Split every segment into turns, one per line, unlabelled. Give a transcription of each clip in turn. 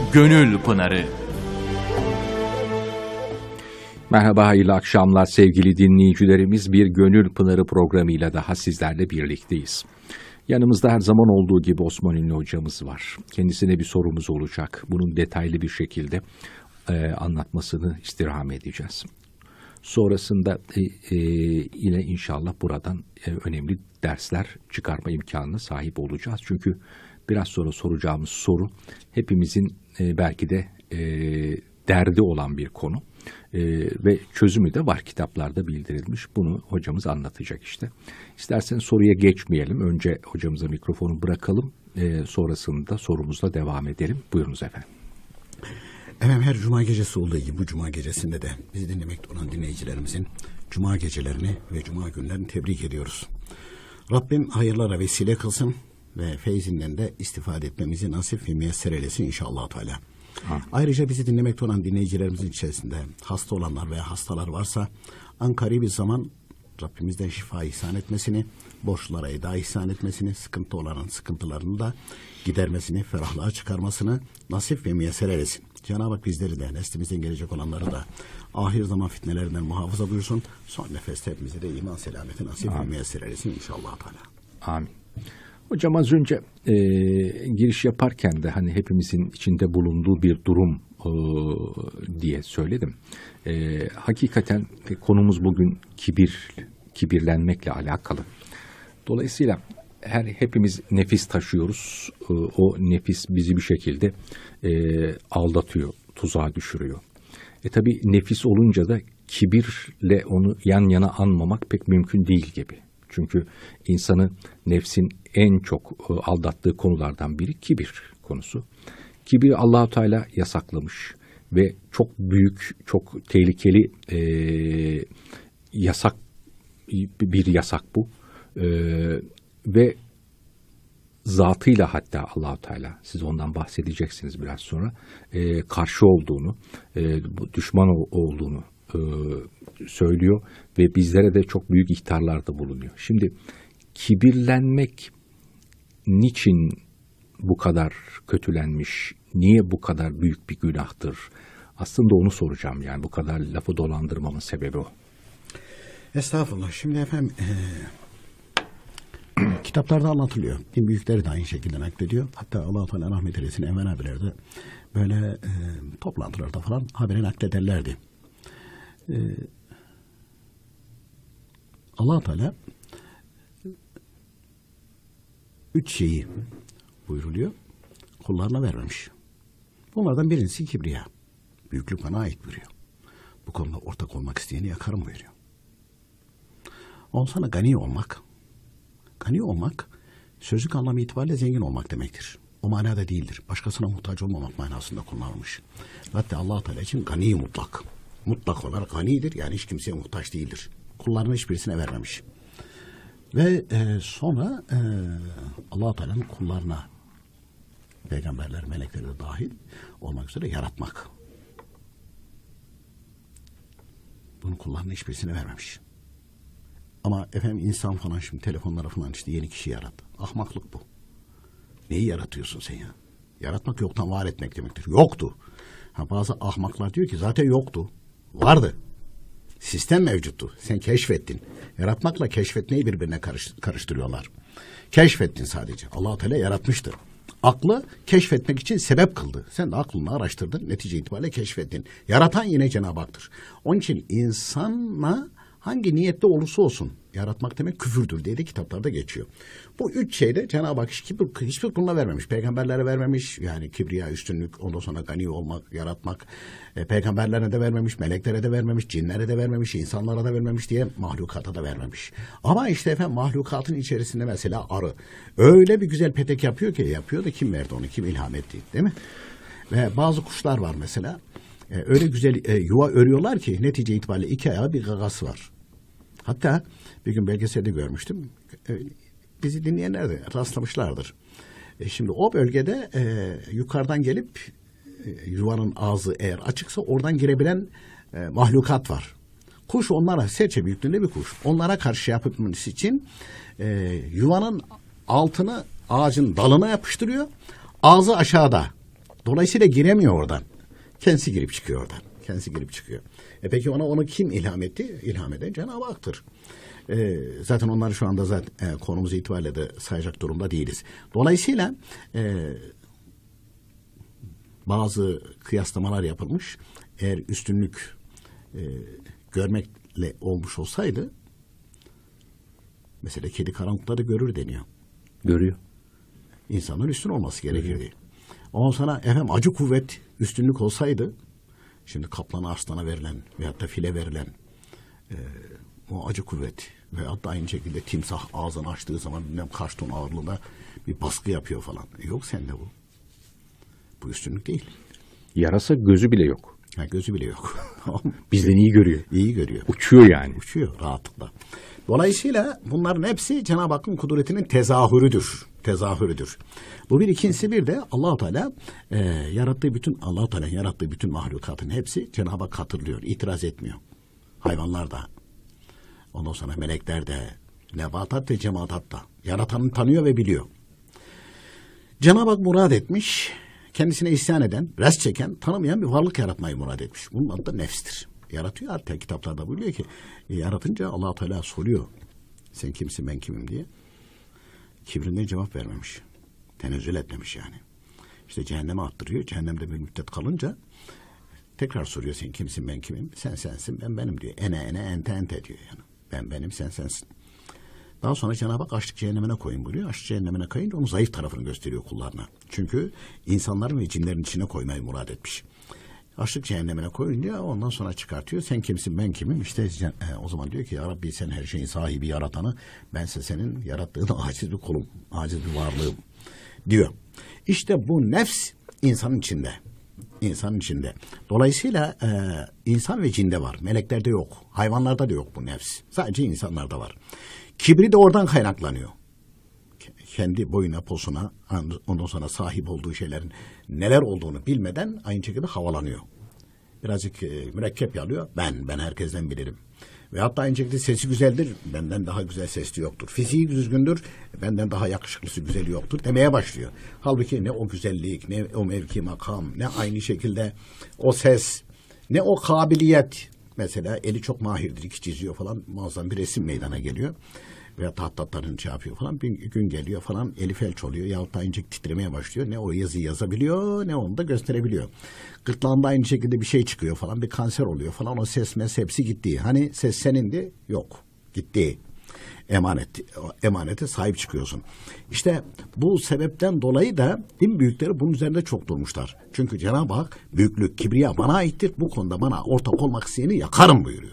Gönül Pınarı.
Merhaba, hayırlı akşamlar sevgili dinleyicilerimiz. Bir Gönül Pınarı programıyla daha sizlerle birlikteyiz. Yanımızda her zaman olduğu gibi Osman Ünlü hocamız var. Kendisine bir sorumuz olacak. Bunun detaylı bir şekilde anlatmasını istirham edeceğiz. Sonrasında yine inşallah buradan önemli dersler çıkarma imkanına sahip olacağız. Çünkü biraz sonra soracağımız soru hepimizin belki de derdi olan bir konu. Ve çözümü de var, kitaplarda bildirilmiş. Bunu hocamız anlatacak işte. İsterseniz soruya geçmeyelim. Önce hocamıza mikrofonu bırakalım. Sonrasında sorumuzla devam edelim. Buyurunuz efendim.
Efendim, her cuma gecesi olduğu gibi bu cuma gecesinde de bizi dinlemekte olan dinleyicilerimizin cuma gecelerini ve cuma günlerini tebrik ediyoruz. Rabbim hayırlara vesile kılsın ve feyzinden de istifade etmemizi nasip ve müyesser eylesin inşallah Teala. Ayrıca bizi dinlemekte olan dinleyicilerimizin içerisinde hasta olanlar veya hastalar varsa ankari bir zaman Rabbimizden şifa ihsan etmesini, borçlulara eda ihsan etmesini, sıkıntı olanın sıkıntılarını da gidermesini, ferahlığa çıkarmasını nasip ve müyesser eylesin. Cenab-ı Hak bizleri de, neslimizden gelecek olanları da ahir zaman fitnelerinden muhafaza buyursun. Son nefeste hepimize de iman selameti nasip ve müyesser eylesin inşallah Teala.
Amin. Hocam az önce giriş yaparken de hani hepimizin içinde bulunduğu bir durum diye söyledim. Hakikaten konumuz bugün kibirlenmekle alakalı. Dolayısıyla hepimiz nefis taşıyoruz. O nefis bizi bir şekilde aldatıyor, tuzağa düşürüyor. Tabii nefis olunca da kibirle onu yan yana anmamak pek mümkün değil gibi. Çünkü insanı nefsin en çok aldattığı konulardan biri kibir konusu. Kibir Allah-u Teala yasaklamış ve çok büyük, çok tehlikeli bir yasak bu. Ve zatıyla hatta Allah-u Teala, siz ondan bahsedeceksiniz biraz sonra, karşı olduğunu, düşman olduğunu söylüyor ve bizlere de çok büyük ihtarlarda bulunuyor. Şimdi kibirlenmek niçin bu kadar kötülenmiş, niye bu kadar büyük bir günahtır? Aslında onu soracağım, yani bu kadar lafı dolandırmamın sebebi o.
Estağfurullah. Şimdi efendim kitaplarda anlatılıyor. Din büyükleri de aynı şekilde naklediyor. Hatta Allah-u Teala rahmet eylesin, Enver abiler de böyle toplantılarda falan haberi naklederlerdi. Allah-u Teala 3 şeyi buyruluyor, kullarına vermemiş. Bunlardan birincisi kibriya. Büyüklük bana ait buyuruyor. Bu konuda ortak olmak isteyeni yakarım buyuruyor. Olsana gani olmak. Gani olmak sözlük anlamı itibariyle zengin olmak demektir. O manada değildir. Başkasına muhtaç olmamak manasında kullanılmış. Hatta Allah-u Teala için gani mutlak. Mutlak olarak ganidir, yani hiç kimseye muhtaç değildir. Kullarının hiçbirisine vermemiş. Ve sonra Allah-u Teala'nın kullarına, peygamberler, melekleri de dahil olmak üzere yaratmak. Bunun kullarının hiçbirisine vermemiş. Ama efendim insan falan şimdi telefonlara falan işte yeni kişi yarattı. Ahmaklık bu. Neyi yaratıyorsun sen ya? Yaratmak yoktan var etmek demektir. Yoktu. Bazı ahmaklar diyor ki zaten yoktu. Vardı. Sistem mevcuttu. Sen keşfettin. Yaratmakla keşfetmeyi birbirine karıştırıyorlar. Keşfettin sadece. Allah-u Teala yaratmıştır. Aklı keşfetmek için sebep kıldı. Sen de aklını araştırdın. Netice itibariyle keşfettin. Yaratan yine Cenab-ı Hak'tır. Onun için insana hangi niyette olursa olsun yaratmak demek küfürdür diye de kitaplarda geçiyor. Bu 3 şeyde Cenab-ı Hak hiçbir kuluna vermemiş. Peygamberlere vermemiş. Yani kibriya, üstünlük, ondan sonra gani olmak, yaratmak. Peygamberlere de vermemiş, meleklere de vermemiş, cinlere de vermemiş, insanlara da vermemiş diye mahlukata da vermemiş. Ama işte efendim mahlukatın içerisinde mesela arı öyle bir güzel petek yapıyor da kim verdi onu, kim ilham etti, değil mi? Ve bazı kuşlar var mesela. Öyle güzel yuva örüyorlar ki netice itibariyle 2 ayağı bir gagası var. Hatta bir gün belgeselde görmüştüm. Bizi dinleyenler de rastlamışlardır. Şimdi o bölgede yukarıdan gelip yuvanın ağzı eğer açıksa oradan girebilen mahlukat var. Kuş onlara, serçe büyüklüğünde bir kuş. Onlara karşı yapılması için yuvanın altını ağacın dalına yapıştırıyor. Ağzı aşağıda. Dolayısıyla giremiyor oradan. Kendisi girip çıkıyor oradan. Kendisi girip çıkıyor. Peki onu kim ilham etti? İlham eden Cenab-ı Hak'tır. Zaten onları şu anda zaten konumuz itibariyle de sayacak durumda değiliz. Dolayısıyla bazı kıyaslamalar yapılmış. Eğer üstünlük görmekle olmuş olsaydı, mesela kedi karanlıkta da görür deniyor.
Görüyor.
İnsanın üstün olması gerekirdi. Ondan sonra efendim acı kuvvet üstünlük olsaydı, şimdi kaplana, aslana verilen veyahut da file verilen o acı kuvvet veyahut da aynı şekilde timsah ağzını açtığı zaman bilmem kaç ton ağırlığında bir baskı yapıyor falan. Yok sende bu. Bu üstünlük değil.
Yarasa gözü bile yok.
Gözü bile yok.
Bizden iyi görüyor.
İyi görüyor.
Uçuyor yani.
Uçuyor rahatlıkla. Dolayısıyla bunların hepsi Cenab-ı Hakk'ın kudretinin tezahürüdür. Tezahürüdür. Bu bir. İkincisi bir de Allah-u Teala Allah-u Teala yarattığı bütün mahlukatın hepsi Cenab-ı Hak hatırlıyor. İtiraz etmiyor. Hayvanlar da. Ondan sonra melekler de, nebatat ve cemaat da. Yaratanı tanıyor ve biliyor. Cenab-ı Hak murad etmiş, kendisine isyan eden, res çeken, tanımayan bir varlık yaratmayı murad etmiş. Bunun adı da nefstir. Yaratıyor, hatta kitaplarda buyuruyor ki yaratınca Allah-u Teala soruyor. Sen kimsin, ben kimim diye. Kibrinden cevap vermemiş. Tenezzül etmemiş yani. İşte cehenneme attırıyor. Cehennemde bir müddet kalınca tekrar soruyor, sen kimsin, ben kimim? Sen sensin, ben benim diyor. Ene ente diyor yani. Ben benim, sen sensin. Daha sonra Cenab-ı Hak açlık cehennemine koyun buyuruyor. Açlık cehennemine kayınca onun zayıf tarafını gösteriyor kullarına. Çünkü insanların ve cinlerin içine koymayı murad etmiş. Açlık cehennemine koyunca ondan sonra çıkartıyor. Sen kimsin, ben kimim? İşte o zaman diyor ki ya Rabbi, sen her şeyin sahibi, yaratanı. Bense senin yarattığın aciz bir kulum, aciz bir varlığım diyor. İşte bu nefs insanın içinde. İnsanın içinde. Dolayısıyla insan ve cinde var. Meleklerde yok. Hayvanlarda da yok bu nefs. Sadece insanlarda var. Kibri de oradan kaynaklanıyor. Kendi boyuna, posuna, ondan sonra sahip olduğu şeylerin neler olduğunu bilmeden aynı şekilde havalanıyor. Birazcık mürekkep yalıyor. Ben herkesten bilirim. Ve hatta aynı şekilde sesi güzeldir. Benden daha güzel sesli yoktur. Fiziği düzgündür. Benden daha yakışıklısı, güzeli yoktur demeye başlıyor. Halbuki ne o güzellik, ne o mevki makam, ne aynı şekilde o ses, ne o kabiliyet. Mesela eli çok mahirdir, iki çiziyor falan. Muazzam bir resim meydana geliyor. Veya tahtatların yapıyor falan. Bir gün geliyor falan, eli felç oluyor. Yahut da aynı şekilde titremeye başlıyor. Ne o yazıyı yazabiliyor, ne onu da gösterebiliyor. Gırtlağında aynı şekilde bir şey çıkıyor falan. Bir kanser oluyor falan. O ses hepsi gitti. Hani ses senindi, yok. Gitti. Emanete sahip çıkıyorsun. İşte bu sebepten dolayı da din büyükleri bunun üzerinde çok durmuşlar. Çünkü Cenab-ı Hak büyüklük, kibriya bana aittir. Bu konuda bana ortak olmak isteyeni yakarım buyuruyor.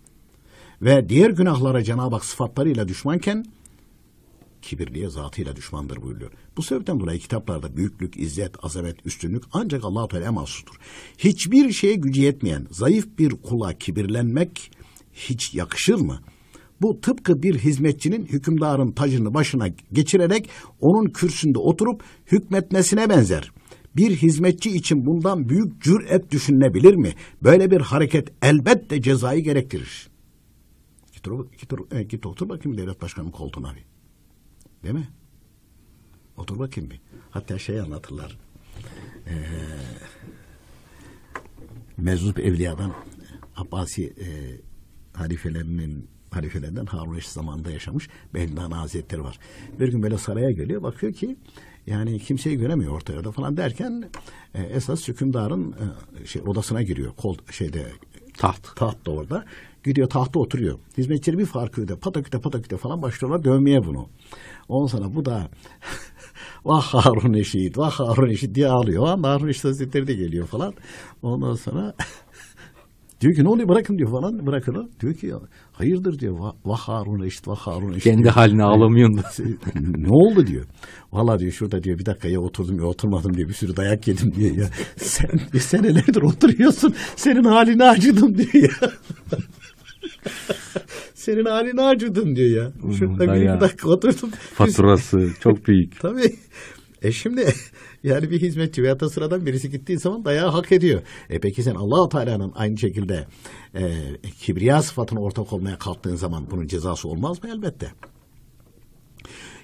Ve diğer günahlara Cenab-ı Hak sıfatlarıyla düşmanken kibirliye zatıyla düşmandır buyuruyor. Bu sebepten dolayı kitaplarda büyüklük, izzet, azamet, üstünlük ancak Allah-u Teala'ya mahsustur. Hiçbir şeye gücü yetmeyen zayıf bir kula kibirlenmek hiç yakışır mı? Bu tıpkı bir hizmetçinin hükümdarın tacını başına geçirerek onun kürsünde oturup hükmetmesine benzer. Bir hizmetçi için bundan büyük cüret düşünülebilir mi? Böyle bir hareket elbette cezayı gerektirir. Git otur bakayım devlet başkanının koltuğuna bir. Değil mi? Otur bakayım bir. Hatta anlatırlar. Meczup Evliya'dan Abbasi halifelerden Harun Reşit zamanında yaşamış Behlani Hazretleri var. Bir gün böyle saraya geliyor, bakıyor ki yani kimseyi göremiyor ortaya da falan derken esas hükümdarın odasına giriyor. Taht da orada. Gidiyor tahta oturuyor. Hizmetçileri bir farkıyla pataküte falan başlıyorlar dövmeye bunu. Ondan sonra bu da vah Harun Reşit diye ağlıyor. O anda Harun Reşit Hazretleri de geliyor falan. Ondan sonra diyor ki ne oluyor, bırakın diyor falan. Bırakın o. Diyor ki hayırdır diyor. Vah Harun Reşit.
Kendi
diyor.
haline ağlamıyorsun da.
Ne oldu diyor. Vallahi diyor şurada diyor bir dakika ya oturdum ya oturmadım diyor. Bir sürü dayak yedim diyor ya. Sen senelerdir oturuyorsun. Senin haline acıdım diyor ya. Senin haline acıdım diyor ya. Şurada bir dakika oturdum.
Faturası çok büyük.
Tabii. Şimdi yani bir hizmetçi veyahut da sıradan birisi gittiği zaman dayağı hak ediyor. Peki sen Allah-u Teala'nın aynı şekilde kibriya sıfatına ortak olmaya kalktığın zaman bunun cezası olmaz mı? Elbette.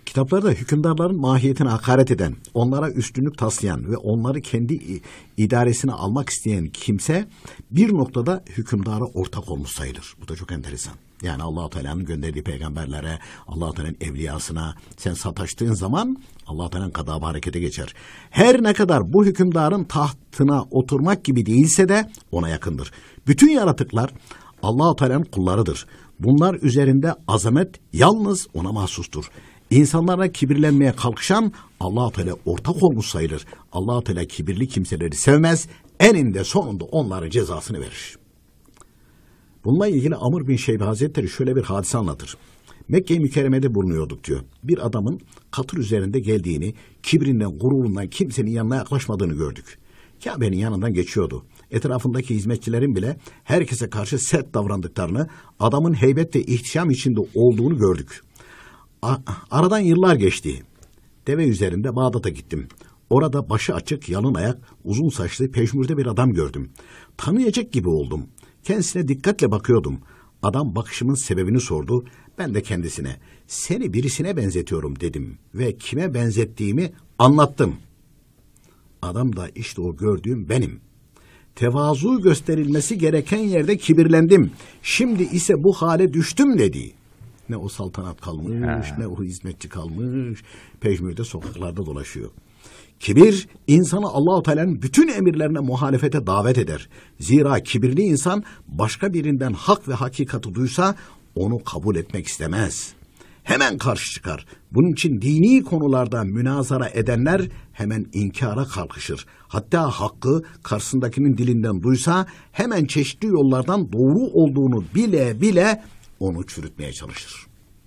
Kitaplarda hükümdarların mahiyetine hakaret eden, onlara üstünlük taslayan ve onları kendi idaresine almak isteyen kimse bir noktada hükümdara ortak olmuş sayılır. Bu da çok enteresan. Yani Allah-u Teala'nın gönderdiği peygamberlere, Allah-u Teala'nın evliyasına sen sataştığın zaman Allah-u Teala'nın gadabı harekete geçer. Her ne kadar bu hükümdarın tahtına oturmak gibi değilse de ona yakındır. Bütün yaratıklar Allah-u Teala'nın kullarıdır. Bunlar üzerinde azamet yalnız ona mahsustur. İnsanlara kibirlenmeye kalkışan Allah-u Teala ortak olmuş sayılır. Allah-u Teala kibirli kimseleri sevmez. Eninde sonunda onların cezasını verir. Bununla ilgili Amr bin Şeybe Hazretleri şöyle bir hadise anlatır. Mekke-i Mükerreme'de bulunuyorduk diyor. Bir adamın katır üzerinde geldiğini, kibrinden, gururundan kimsenin yanına yaklaşmadığını gördük. Kabe'nin yanından geçiyordu. Etrafındaki hizmetçilerin bile herkese karşı sert davrandıklarını, adamın heybet ve ihtişam içinde olduğunu gördük. Aradan yıllar geçti. Deve üzerinde Bağdat'a gittim. Orada başı açık, yalın ayak, uzun saçlı, pejmürde bir adam gördüm. Tanıyacak gibi oldum. Kendisine dikkatle bakıyordum. Adam bakışımın sebebini sordu. Ben de kendisine seni birisine benzetiyorum dedim ve kime benzettiğimi anlattım. Adam da işte o gördüğüm benim. Tevazu gösterilmesi gereken yerde kibirlendim. Şimdi ise bu hale düştüm dedi. Ne o saltanat kalmış, ne o hizmetçi kalmış. Pejmürde sokaklarda dolaşıyor. Kibir, insanı Allah-u Teala'nın bütün emirlerine muhalefete davet eder. Zira kibirli insan başka birinden hak ve hakikati duysa onu kabul etmek istemez. Hemen karşı çıkar. Bunun için dini konularda münazara edenler hemen inkara kalkışır. Hatta hakkı karşısındakinin dilinden duysa hemen çeşitli yollardan doğru olduğunu bile bile onu çürütmeye çalışır.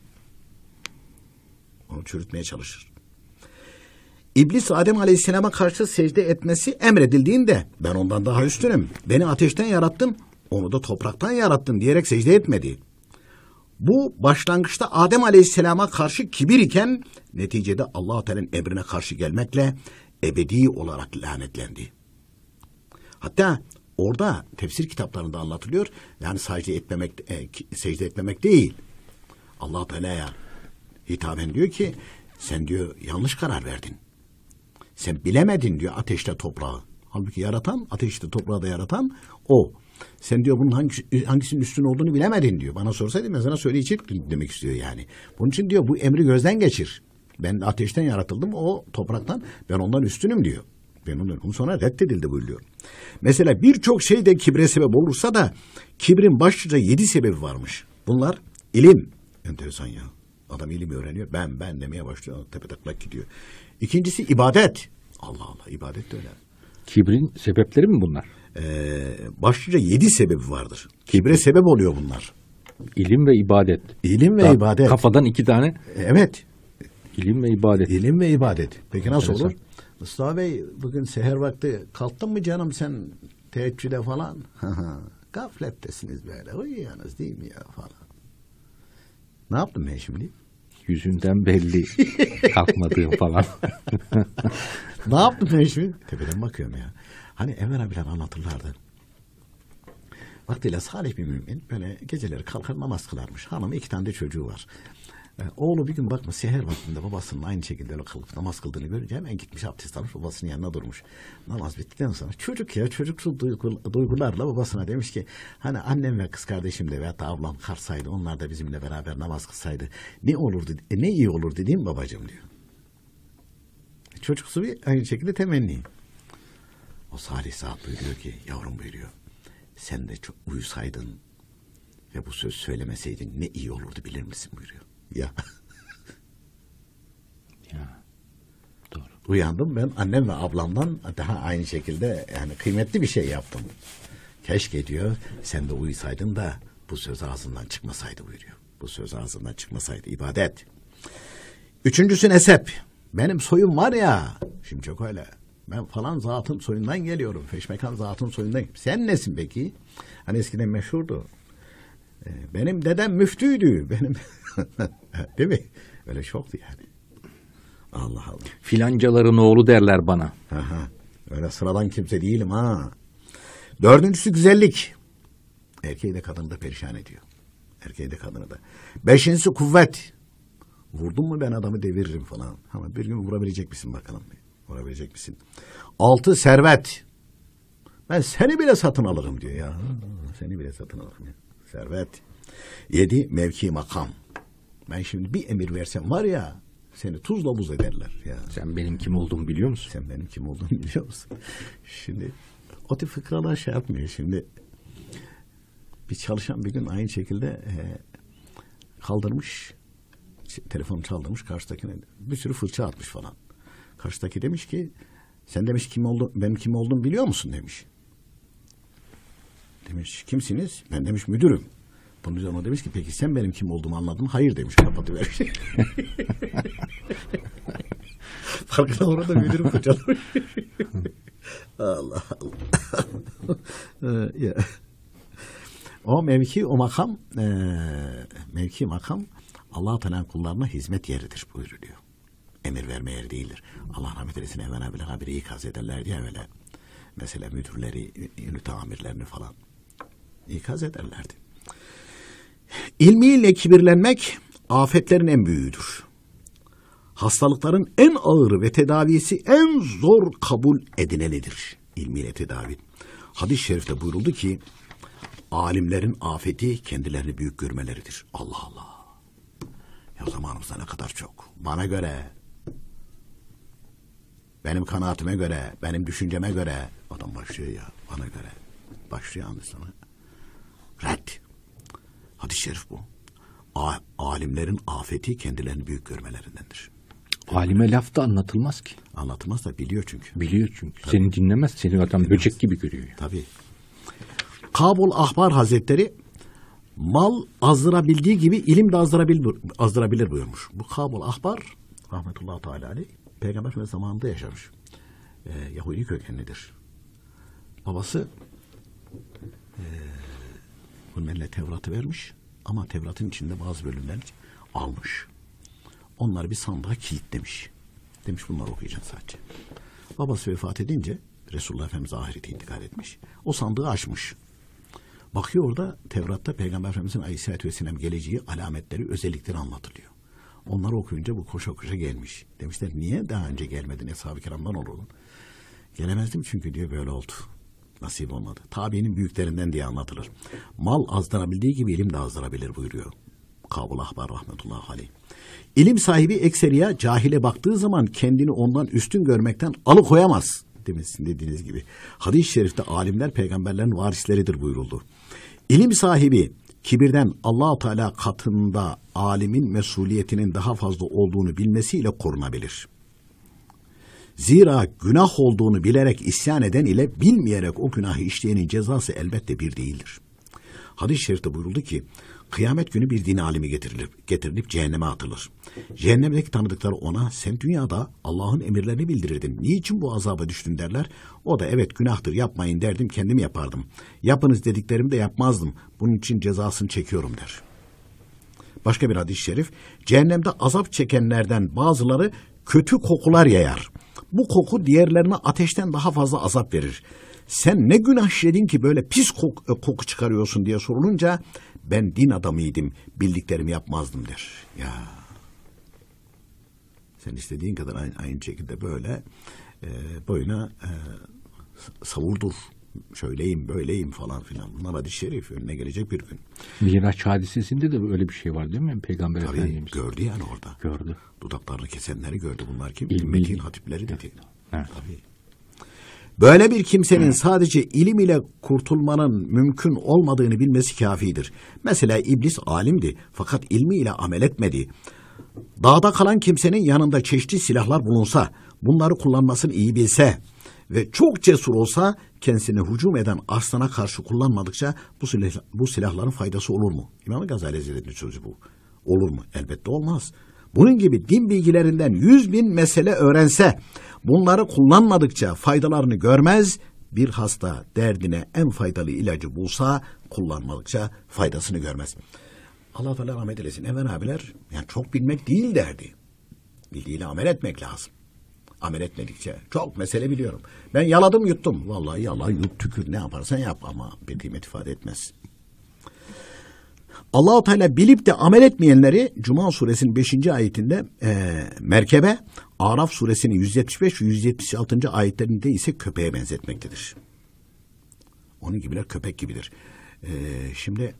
Onu çürütmeye çalışır. İblis Adem Aleyhisselam'a karşı secde etmesi emredildiğinde ben ondan daha üstünüm. Beni ateşten yarattın, onu da topraktan yarattın diyerek secde etmedi. Bu başlangıçta Adem Aleyhisselam'a karşı kibir iken neticede Allah-u Teala'nın emrine karşı gelmekle ebedi olarak lanetlendi. Hatta orada tefsir kitaplarında anlatılıyor. Yani secde etmemek değil. Allah-u Teala'ya hitaben diyor ki sen diyor yanlış karar verdin. Sen bilemedin diyor ateşle toprağı. Halbuki yaratan, ateşle toprağı da yaratan o. Sen diyor bunun hangisinin üstün olduğunu bilemedin diyor. Bana sorsaydın ben sana söyleyecektim demek istiyor yani. Bunun için diyor bu emri gözden geçir. Ben ateşten yaratıldım, o topraktan, ben ondan üstünüm diyor. Bunun sonra reddedildi buyuruyor. Mesela birçok şeyde kibre sebep olursa da kibrin başlıca 7 sebebi varmış. Bunlar ilim. Enteresan ya. Adam ilim öğreniyor. Ben demeye başlıyor. Tepetaklak gidiyor. İkincisi ibadet. Allah Allah, ibadet de öyle.
Kibrin sebepleri mi bunlar?
Başlıca 7 sebebi vardır. Kibre sebep oluyor bunlar.
İlim ve ibadet.
İlim ve ibadet.
Kafadan 2 tane.
Evet.
İlim ve ibadet.
İlim ve ibadet. Peki nasıl
Enteresan.
olur? Mustafa Bey bugün seher vakti kalktın mı canım sen teheccüde falan? Gaflettesiniz böyle. Uyuyorsunuz değil mi ya falan. Ne yaptım ben şimdi?
Yüzünden belli. Kalkmadığım falan.
Ne yaptım ben şimdi? Tepeden bakıyorum ya. Hani Enver abiler anlatırlardı. Vaktiyle salih bir mümin böyle geceleri kalkar namaz kılarmış. Hanım 2 tane de çocuğu var. Oğlu bir gün bakmış seher vaktinde babasının aynı şekilde öyle kılıp namaz kıldığını görünce hemen gitmiş abdest almış babasının yanına durmuş. Namaz bittikten sonra çocuksu duygularla babasına demiş ki hani annem ve kız kardeşim de veyahut da ablam kalksaydı onlar da bizimle beraber namaz kılsaydı ne olurdu ne iyi olurdu değil mi babacığım diyor. Çocuksu bir aynı şekilde temenni. O salih zat buyuruyor ki yavrum buyuruyor sen de çok uyusaydın ve bu söz söylemeseydin ne iyi olurdu bilir misin buyuruyor. Ya.
Ya. Doğru.
Uyandım ben annem ve ablamdan daha aynı şekilde yani kıymetli bir şey yaptım. Keşke diyor sen de uyusaydın da bu söz ağzından çıkmasaydı buyuruyor. Bu söz ağzından çıkmasaydı ibadet. Üçüncüsü nesep. Benim soyum var ya şimdi çok öyle. Ben falan zatın soyundan geliyorum. Feşmekan zatın soyundan geliyorum. Sen nesin peki? Hani eskiden meşhurdu. Benim dedem müftüydü. Benim değil mi? Öyle şoktu yani. Allah Allah.
Filancaların oğlu derler bana.
Aha. Öyle sıradan kimse değilim ha. 4. güzellik. Erkeği de kadını da perişan ediyor. Erkeği de kadını da. 5. kuvvet. Vurdun mu ben adamı deviririm falan. Ama bir gün vurabilecek misin bakalım. Vurabilecek misin? 6 servet. Ben seni bile satın alırım diyor ya. Seni bile satın alırım ya. Servet. 7 mevki makam. Ben şimdi bir emir versem var ya, seni tuzla buz ederler ya.
Sen benim kim olduğumu biliyor musun?
Sen benim kim olduğumu biliyor musun? Şimdi o tip fıkralar şey yapmıyor. Şimdi bir çalışan bir gün aynı şekilde kaldırmış, telefonu çaldırmış, karşıdakine bir sürü fırça atmış falan. Karşıdaki demiş ki, sen demiş benim kim olduğumu biliyor musun demiş. Demiş kimsiniz? Ben demiş müdürüm. Bunun üzerine o demiş ki, peki sen benim kim olduğumu anladın mı? Hayır demiş, kapatıvermiş. Farkına orada müdürüm fırçalamış. Allah Allah. O mevki, o makam, mevki makam Allah-u Teala'nın kullarına hizmet yeridir buyuruluyor. Emir verme yeri değildir. Allah rahmet eylesin, evvel haberi ikaz ederler diye öyle. Mesela müdürleri, ünit amirlerini falan ikaz ederlerdi. İlmiyle kibirlenmek afetlerin en büyüğüdür. Hastalıkların en ağırı ve tedavisi en zor kabul edilenidir. İlmiyle tedavi. Hadis-i şerifte buyuruldu ki, alimlerin afeti kendilerini büyük görmeleridir. Allah Allah. Ya zamanımızda ne kadar çok. Bana göre, benim kanaatime göre, benim düşünceme göre, adam başlıyor ya, bana göre. Başlıyor anlı sana. Red. Hadis-i şerif bu. Alimlerin afeti kendilerini büyük görmelerindendir.
Alime laf da anlatılmaz ki.
Anlatılmaz da biliyor çünkü.
Biliyor çünkü. Tabii. Seni dinlemez. Seni adam böcek gibi görüyor.
Tabii. Kabul Ahbar Hazretleri, mal azdırabildiği gibi ilim de azdırabilir buyurmuş. Bu Kabul Ahbar rahmetullahi teala aleyh Peygamber Efendimiz zamanında yaşamış. Yahudi kökenlidir. Babası bunun eline Tevrat'ı vermiş ama Tevrat'ın içinde bazı bölümlerini almış. Onları bir sandığa kilitlemiş. Demiş bunları okuyacaksın sadece. Babası vefat edince Resulullah Efendimiz ahirete intikal etmiş. O sandığı açmış. Bakıyor orada Tevrat'ta Peygamber Efendimiz'in Aleyhisselatü Vesselam geleceği, alametleri, özellikleri anlatılıyor. Onları okuyunca bu koşa koşa gelmiş. Demişler niye daha önce gelmedin, Eshab-ı Kiram'dan olurdun. Gelemezdim çünkü diyor, böyle oldu. Nasip olmadı. Tabiinin büyüklerinden diye anlatılır. Mal azdırabildiği gibi ilim de azdırabilir buyuruyor Kabul Ahbar rahmetullahi aleyh. İlim sahibi ekseriya cahile baktığı zaman kendini ondan üstün görmekten alıkoyamaz. Demişsin dediğiniz gibi. Hadis-i şerifte alimler peygamberlerin varisleridir buyuruldu. İlim sahibi kibirden Allah-u Teala katında alimin mesuliyetinin daha fazla olduğunu bilmesiyle korunabilir. Zira günah olduğunu bilerek isyan eden ile bilmeyerek o günahı işleyenin cezası elbette bir değildir. Hadis-i şerifte buyuruldu ki, kıyamet günü bir din alimi getirilip cehenneme atılır. Cehennemdeki tanıdıkları ona, sen dünyada Allah'ın emirlerini bildirirdin, niçin bu azaba düştün derler. O da evet günahtır, yapmayın derdim, kendim yapardım. Yapınız dediklerimi de yapmazdım, bunun için cezasını çekiyorum der. Başka bir hadis-i şerif, cehennemde azap çekenlerden bazıları kötü kokular yayar. Bu koku diğerlerine ateşten daha fazla azap verir. Sen ne günah işledin ki böyle pis koku çıkarıyorsun diye sorulunca, ben din adamıydım, bildiklerimi yapmazdım der. Ya sen istediğin kadar aynı şekilde böyle boyuna savurdur. Şöyleyim, böyleyim falan filan. Bunlar hadis-i şerif, önüne gelecek bir gün.
Miraç hadisesinde de böyle bir şey var değil mi? Peygamber
tabii,
Efendimiz
gördü yani orada.
Gördü.
Dudaklarını kesenleri gördü. Bunlar kim?
İlmi
hatipleri dedi.
Evet.
Tabii. Böyle bir kimsenin sadece ilim ile kurtulmanın mümkün olmadığını bilmesi kafidir. Mesela iblis alimdi fakat ilmiyle amel etmedi. Dağda kalan kimsenin yanında çeşitli silahlar bulunsa, bunları kullanmasını iyi bilse ve çok cesur olsa, kendisine hücum eden aslana karşı kullanmadıkça bu silahların faydası olur mu? İmam Gazali Hazretleri'nin sözü bu. Olur mu? Elbette olmaz. Bunun gibi din bilgilerinden 100.000 mesele öğrense, bunları kullanmadıkça faydalarını görmez, bir hasta derdine en faydalı ilacı bulsa, kullanmadıkça faydasını görmez. Allah Teala rahmet eylesin. Evvel abiler, yani çok bilmek değil derdi. Bildiğiyle amel etmek lazım. Amel etmedikçe çok mesele biliyorum. Ben yaladım yuttum. Vallahi yala yut tükür, ne yaparsan yap ama bir kıymet ifade etmez. Allah-u Teala bilip de amel etmeyenleri Cuma suresinin 5. ayetinde merkebe, Araf suresinin 175 ve 176. ayetlerinde ise köpeğe benzetmektedir. Onun gibiler köpek gibidir. Şimdi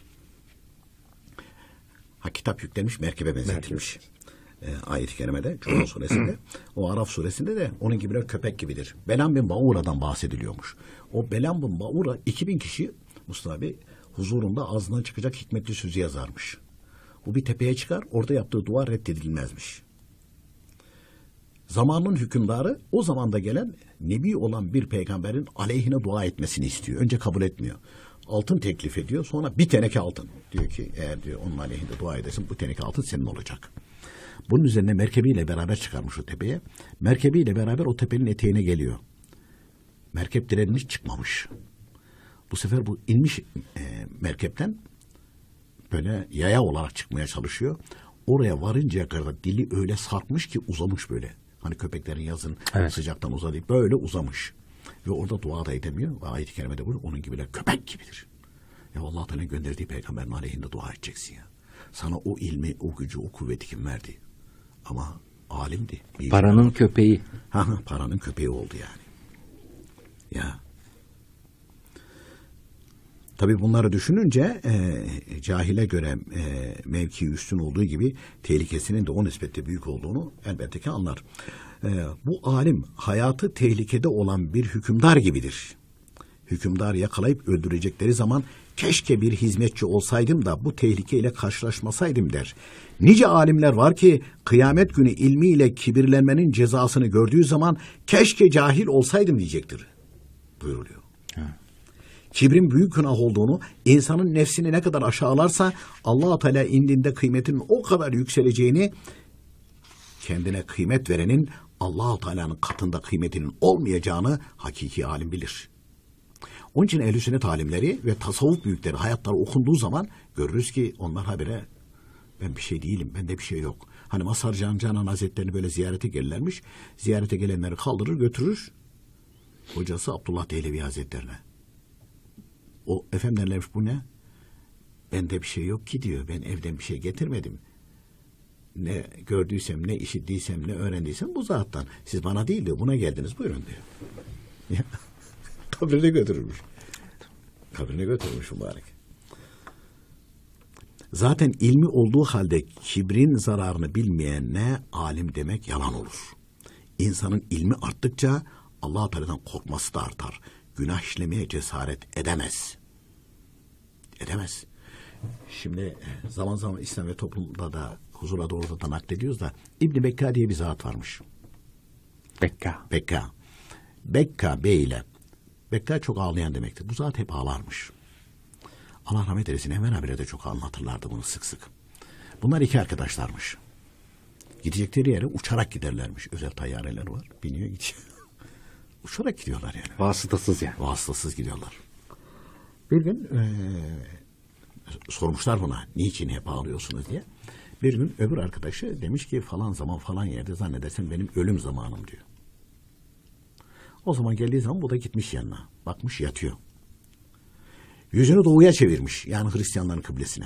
kitap yüklenmiş, merkebe benzetilmiş. Ayet-i kerimede, Cuma suresinde, o Araf suresinde de onun gibiler köpek gibidir. Belam bin Baura'dan bahsediliyormuş. O Belam bin Baura 2000 kişi Mustafa Bey huzurunda ağzından çıkacak hikmetli sözü yazarmış. Bu bir tepeye çıkar, orada yaptığı dua reddedilmezmiş. Zamanın hükümdarı o zamanda gelen nebi olan bir peygamberin aleyhine dua etmesini istiyor. Önce kabul etmiyor. Altın teklif ediyor, sonra bir teneke altın. Diyor ki eğer diyor onun aleyhinde dua edersin bu teneke altın senin olacak. Bunun üzerine merkebiyle beraber çıkarmış o tepeye. Merkebiyle beraber o tepenin eteğine geliyor. Merkep direnmiş, çıkmamış. Bu sefer bu inmiş merkepten böyle yaya olarak çıkmaya çalışıyor. Oraya varıncaya kadar dili öyle sarkmış ki uzamış böyle. Hani köpeklerin yazın sıcaktan uzadığı böyle uzamış. Ve orada dua da edemiyor. Ve ayet-i kerimede bu onun gibiler köpek gibidir. Ya Allah Teala gönderdiği peygamberin aleyhinde dua edeceksin ya. Sana o ilmi, o gücü, o kuvveti kim verdi? Ama alimdi.
Paranın köpeği.
Paranın köpeği oldu yani. Ya. Tabii bunları düşününce cahile göre mevki üstün olduğu gibi tehlikesinin de o nispetle büyük olduğunu elbette ki anlar. Bu alim hayatı tehlikede olan bir hükümdar gibidir. Hükümdar yakalayıp öldürecekleri zaman keşke bir hizmetçi olsaydım da bu tehlikeyle karşılaşmasaydım der. Nice alimler var ki kıyamet günü ilmiyle kibirlenmenin cezasını gördüğü zaman keşke cahil olsaydım diyecektir buyuruluyor. Kibrin büyük günah olduğunu, insanın nefsini ne kadar aşağılarsa Allah-u Teala indinde kıymetinin o kadar yükseleceğini, kendine kıymet verenin Allah-u Teala'nın katında kıymetinin olmayacağını hakiki alim bilir. Onun için ehl-i sünnet alimleri ve tasavvuf büyükleri hayatları okunduğu zaman görürüz ki onlar habire ben bir şey değilim, bende bir şey yok. Hani Mazhar Canan Hazretleri'ni böyle ziyarete gelirlermiş. Ziyarete gelenleri kaldırır götürür hocası Abdullah Dehlevi Hazretlerine. O efendim derlermiş bu ne? Bende bir şey yok ki diyor. Ben evden bir şey getirmedim. Ne gördüysem, ne işittiysem, ne öğrendiysem bu zattan. Siz bana değil diyor. Buna geldiniz buyurun diyor. Kabrine götürülmüş. Kabrine götürülmüş mübarek. Zaten ilmi olduğu halde kibrin zararını bilmeyenine alim demek yalan olur. İnsanın ilmi arttıkça Allah-u Teala'dan korkması da artar. Günah işlemeye cesaret edemez. Edemez. Şimdi zaman zaman İslam ve toplumda da huzura doğru da naklediyoruz da İbn-i Bekka diye bir zat varmış. Bekka Bey ile. Bekka çok ağlayan demektir. Bu zat hep ağlarmış. Allah rahmet eylesin. Hemen habire de çok anlatırlardı bunu sık sık. Bunlar iki arkadaşlarmış. Gidecekleri yere uçarak giderlermiş. Özel tayyareler var. Biniyor gidiyor. Uçarak gidiyorlar yani.
Vasıtasız yani.
Vasıtasız gidiyorlar. Bir gün sormuşlar buna niçin hep ağlıyorsunuz diye. Bir gün öbür arkadaşı demiş ki falan zaman falan yerde zannedersem benim ölüm zamanım diyor. O zaman geldiği zaman bu da gitmiş yanına. Bakmış yatıyor. Yüzünü doğuya çevirmiş. Yani Hristiyanların kıblesine.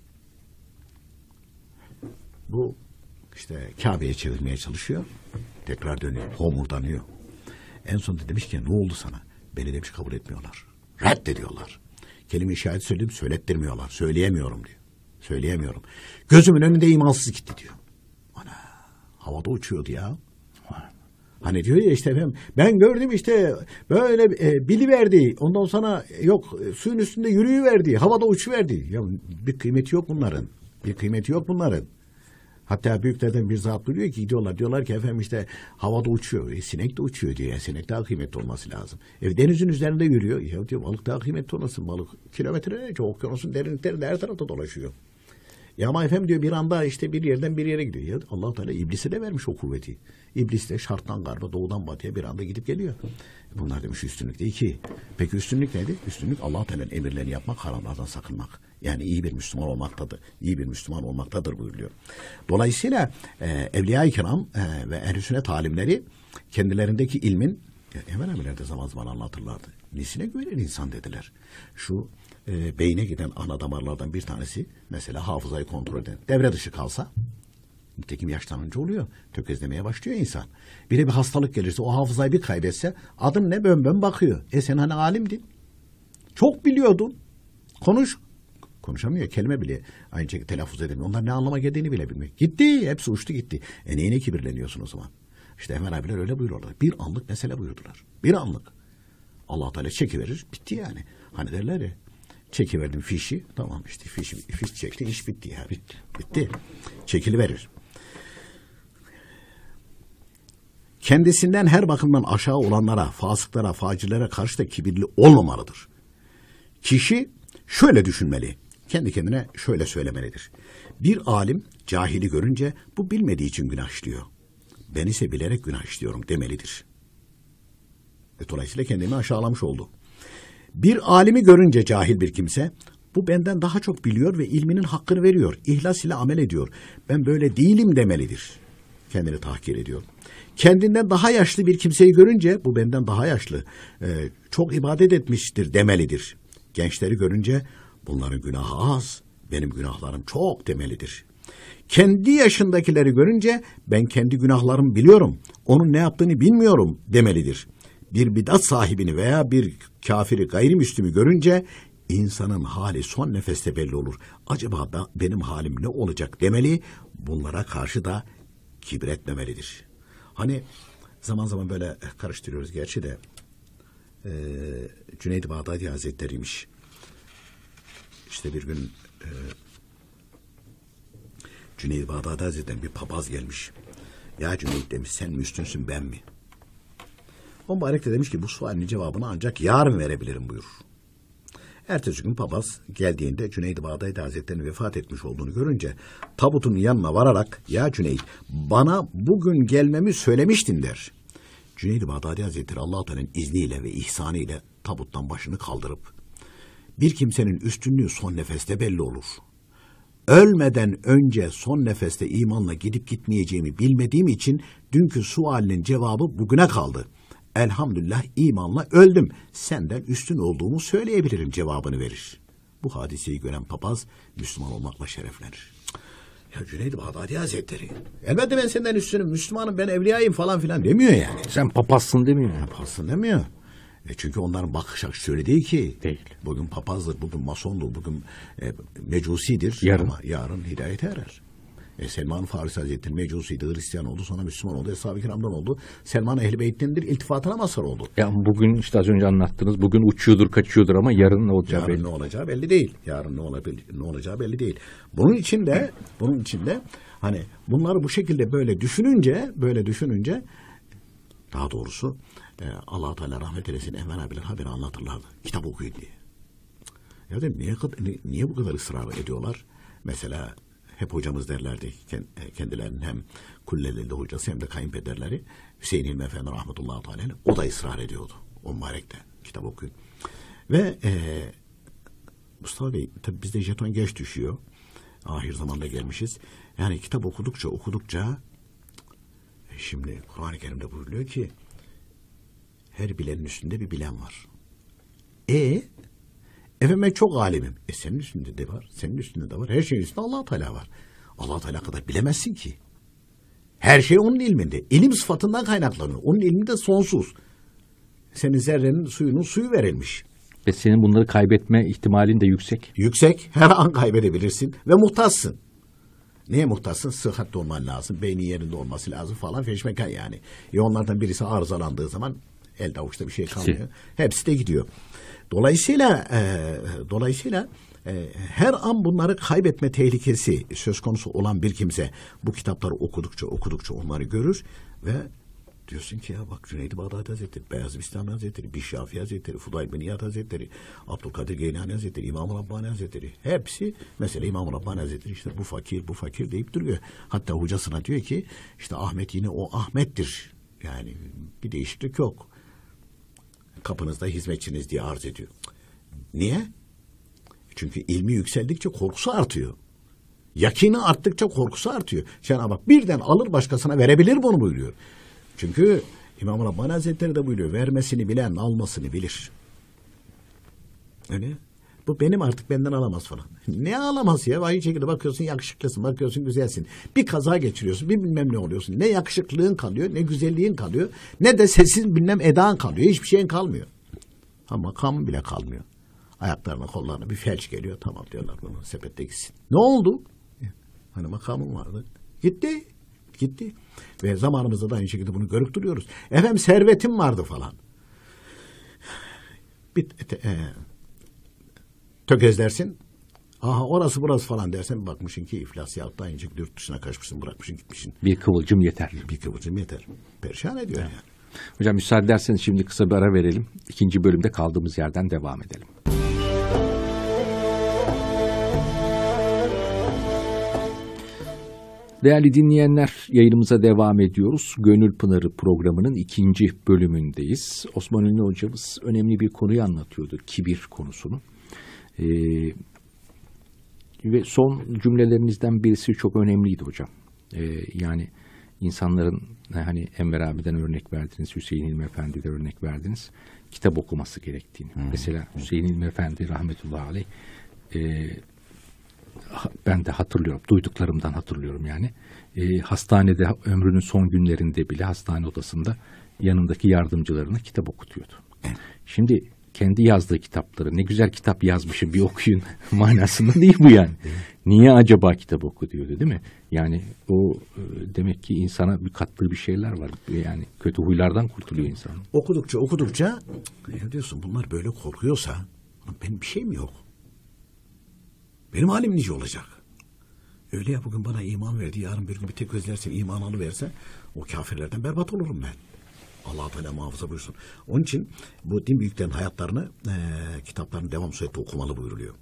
Bu işte Kabe'ye çevirmeye çalışıyor. Tekrar dönüyor. Homurdanıyor. En sonunda demiş ki ne oldu sana? Beni demiş kabul etmiyorlar. Reddediyorlar. Kelime-i şehadet söyledim söylettirmiyorlar. Söyleyemiyorum diyor. Söyleyemiyorum. Gözümün önünde imansız gitti diyor. Ana havada uçuyordu ya. Hani diyor ya işte efendim ben gördüm işte böyle biliverdi. Ondan sonra yok suyun üstünde yürüyüverdi. Havada uçuverdi. Ya bir kıymeti yok bunların. Bir kıymeti yok bunların. Hatta büyüklerden bir zat buyuruyor ki diyorlar ki efendim işte havada uçuyor. Sinek de uçuyor diyor. Yani sinek daha kıymetli olması lazım. Denizin üzerinde yürüyor. Ya diyor balık daha kıymetli olmasın. Balık kilometrelerce okyanusun derinliklerinde her tarafta dolaşıyor. Ya ama efendim diyor bir anda işte bir yerden bir yere gidiyor. Ya Allah Teala iblise de vermiş o kuvveti. İblis de şarttan garba doğudan batıya bir anda gidip geliyor. Bunlar demiş üstünlükte 2. Peki üstünlük neydi? Üstünlük Allah Teala'nın emirlerini yapmak, haramlardan sakınmak. Yani iyi bir Müslüman olmaktadır. İyi bir Müslüman olmaktadır buyuruyor. Dolayısıyla Evliya-i Kiram ve ehl-i sünnet alimleri kendilerindeki ilmin hemen emirlerde zaman zaman anlatırlardı. Nesine güvenen insan dediler. Şu beyne giden ana damarlardan bir tanesi mesela hafızayı kontrol eden. Devre dışı kalsa, nitekim yaşlanınca oluyor. Tökezlemeye başlıyor insan. Bir de bir hastalık gelirse, o hafızayı bir kaybetse, adın ne, bön bakıyor. Sen hani alimdin. Çok biliyordun. Konuşamıyor, kelime bile aynı şekilde telaffuz edemiyor. Onlar ne anlama geldiğini bile bilmiyor. Gitti, hepsi uçtu gitti. Neyine kibirleniyorsun o zaman? İşte Enver abiler öyle buyuruyorlar. Bir anlık mesele buyurdular. Bir anlık. Allah Teala çekiverir, bitti yani. Hani derler ya, çekiverdim fişi, tamam işte fiş çekti, iş bitti yani. Bitti. Çekiliverir. Kendisinden her bakımdan aşağı olanlara, fasıklara, facilere karşı da kibirli olmamalıdır. Kişi şöyle düşünmeli. Kendi kendine şöyle söylemelidir. Bir alim cahili görünce bu bilmediği için günah işliyor. Ben ise bilerek günah işliyorum demelidir. Dolayısıyla kendini aşağılamış oldu. Bir alimi görünce cahil bir kimse, bu benden daha çok biliyor ve ilminin hakkını veriyor. İhlas ile amel ediyor. Ben böyle değilim demelidir. Kendini tahkir ediyor. Kendinden daha yaşlı bir kimseyi görünce, bu benden daha yaşlı, çok ibadet etmiştir demelidir. Gençleri görünce, bunların günahı az, benim günahlarım çok demelidir. Kendi yaşındakileri görünce, ben kendi günahlarımı biliyorum, onun ne yaptığını bilmiyorum demelidir. Bir bidat sahibini veya bir kafiri, gayrimüslimi görünce, insanın hali son nefeste belli olur. Acaba benim halim ne olacak demeli, bunlara karşı da kibir etmemelidir. Hani zaman zaman böyle karıştırıyoruz gerçi de, Cüneyd-i Bağdadi Hazretleri'ymiş. İşte bir gün Cüneyd-i Bağdadi Hazretleri'den bir papaz gelmiş. Ya Cüneyd demiş, sen mi üstünsün ben mi? O mübarek de demiş ki bu sualin cevabını ancak yarın verebilirim buyur. Ertesi gün papaz geldiğinde Cüneyd-i Bağdadi Hazretleri'nin vefat etmiş olduğunu görünce tabutun yanına vararak ya Cüneyd bana bugün gelmemi söylemiştin der. Cüneyd-i Bağdadi Hazretleri Allah-u Teala'nın izniyle ve ihsanıyla tabuttan başını kaldırıp bir kimsenin üstünlüğü son nefeste belli olur. Ölmeden önce son nefeste imanla gidip gitmeyeceğimi bilmediğim için dünkü sualinin cevabı bugüne kaldı. Elhamdülillah imanla öldüm. Senden üstün olduğumu söyleyebilirim cevabını verir. Bu hadiseyi gören papaz Müslüman olmakla şereflenir. Ya Cüneyd-i Bağdadi Hazretleri, elbette ben senden üstünüm, Müslümanım, ben evliyayım falan filan demiyor yani.
Sen papazsın demiyor.
Papazsın demiyor. Çünkü onların bakış açısı öyle değil ki.
Değil.
Bugün papazdır, bugün masondur, bugün mecusidir.
Yarın.
Ama yarın hidayete erer. Selman Farisi Hazretleri mecusiydi, Hristiyan oldu, sonra Müslüman oldu, Eshab-ı Kiram'dan oldu. Selman Ehl-i Beyt'tendir, iltifatına mazhar oldu.
Ya bugün işte az önce anlattınız, bugün uçuyordur, kaçıyordur ama yarın ne olacağı belli.
Yarın ne olacağı belli değil. Yarın ne olacağı belli değil. Bunun için de hani bunları bu şekilde böyle düşününce daha doğrusu Allah-u Teala rahmet eylesin, Enver abiler haberi anlatırlardı. Kitap okuyun diye. Ya dedim niye bu kadar ısrar ediyorlar? Mesela hep hocamız derlerdi, kendilerinin hem kullelili hocası hem de kayınpederleri Hüseyin İlmi Efendi rahmetullahi teala, o da ısrar ediyordu. O mübarekte kitap okuyun. Ve Mustafa Bey, tabii bizde jeton geç düşüyor. Ahir zamanda gelmişiz. Yani kitap okudukça şimdi Kur'an-ı Kerim'de buyuruyor ki her bilenin üstünde bir bilen var. Efendim ben çok alimim. Senin üstünde de var, senin üstünde de var. Her şeyin üstünde Allah-u Teala var. Allah-u Teala kadar bilemezsin ki. Her şey onun ilminde. İlim sıfatından kaynaklanıyor. Onun ilmi de sonsuz. Senin zerrenin suyu verilmiş.
Ve senin bunları kaybetme ihtimalin de yüksek.
Yüksek. Her an kaybedebilirsin. Ve muhtaçsın. Neye muhtaçsın? Sıhhatli olman lazım. Beynin yerinde olması lazım falan. Feşmekan yani. Onlardan birisi arızalandığı zaman elde avuçta bir şey kalmıyor. Hepsi de gidiyor. Dolayısıyla her an bunları kaybetme tehlikesi söz konusu olan bir kimse bu kitapları okudukça onları görür ve diyorsun ki ya bak Cüneyd-i Bağdadi Hazretleri, Beyazıt Bistami Hazretleri, Bişşafi Hazretleri, Fudayl bin İyad Hazretleri, Abdülkadir Geylani Hazretleri, İmam-ı Rabbani Hazretleri, hepsi mesela İmam-ı Rabbani Hazretleri işte bu fakir deyip duruyor. Hatta hocasına diyor ki işte Ahmet yine o Ahmet'tir. Yani bir değişiklik yok. Kapınızda hizmetçiniz diye arz ediyor. Niye? Çünkü ilmi yükseldikçe korkusu artıyor. Yakini arttıkça korkusu artıyor. Cenab-ı Hak birden alır başkasına verebilir bunu buyuruyor. Çünkü İmam-ı Rabbani Hazretleri de buyuruyor. Vermesini bilen almasını bilir. Öyle. Bu benim artık benden alamaz falan. Ne alamaz ya? Aynı şekilde bakıyorsun yakışıklısın, bakıyorsun güzelsin. Bir kaza geçiriyorsun, bir bilmem ne oluyorsun. Ne yakışıklılığın kalıyor, ne güzelliğin kalıyor, ne de sesin bilmem edan kalıyor. Hiçbir şeyin kalmıyor. Ha, makamın bile kalmıyor. Ayaklarına, kollarına bir felç geliyor. Tamam diyorlar, bunu sepette gitsin. Ne oldu? Hani makamım vardı. Gitti. Ve zamanımızda da aynı şekilde bunu görüp duruyoruz. Efendim servetim vardı falan. Tökezlersin. Aha orası burası falan dersen bakmışsın ki iflas yahut da aynı şekilde yurt dışına kaçmışsın, bırakmışsın gitmişsin.
Bir kıvılcım yeter.
Bir kıvılcım yeter. Perişan ediyor yani.
Hocam müsaade ederseniz şimdi kısa bir ara verelim. İkinci bölümde kaldığımız yerden devam edelim. Değerli dinleyenler, yayınımıza devam ediyoruz. Gönül Pınarı programının ikinci bölümündeyiz. Osman Ünlü hocamız önemli bir konuyu anlatıyordu, kibir konusunu. Ve son cümlelerinizden birisi çok önemliydi hocam. Yani insanların hani Enver abiden örnek verdiniz, Hüseyin İlmi Efendi'den örnek verdiniz. Kitap okuması gerektiğini. Mesela Hüseyin İlmi Efendi rahmetullahi aleyh, ben de hatırlıyorum, duyduklarımdan hatırlıyorum yani. Hastanede ömrünün son günlerinde bile hastane odasında yanındaki yardımcılarına kitap okutuyordu. Şimdi kendi yazdığı kitapları, ne güzel kitap yazmışım bir okuyun manasında değil bu yani. Niye acaba kitap oku diyordu değil mi? Yani o demek ki insana bir kattığı bir şeyler var. Yani kötü huylardan kurtuluyor insan.
Okudukça diyorsun bunlar böyle korkuyorsa benim bir şeyim yok. Benim halim nice olacak. Öyle ya, bugün bana iman verdi, yarın bir gün bir tek özlerse, iman alıverse o kafirlerden berbat olurum ben. Allah-u Teala muhafaza buyursun. Onun için bu din büyüklerin hayatlarını, kitaplarını devam sürekli okumalı buyuruluyor.